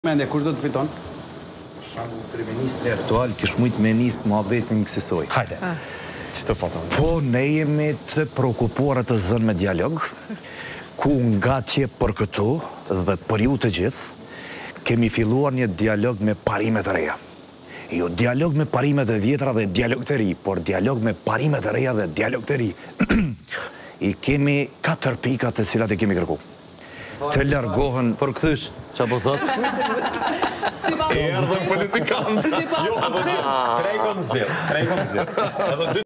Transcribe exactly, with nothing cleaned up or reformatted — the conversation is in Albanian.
Mendje, kush do të fiton? Për shembull, kryeministri aktual kish mujt me nis muhabetin kësaj. Hajde. Ç'të foton? Po ne jemi të preokupuar të zënë me dialog, ku nga që për këtu dhe për ju të gjithë, kemi filluar një dialog me parimet e reja. Jo dialog me parimet e vjetra dhe dialog të ri, por dialog me parimet e reja dhe dialog të ri. I kemi katër pika të cilat e kemi kërku. Të largohen... Për këthysh, që po thot? E ardhën politikanë. Si pas, Jo, tregon zirë, tregon zirë.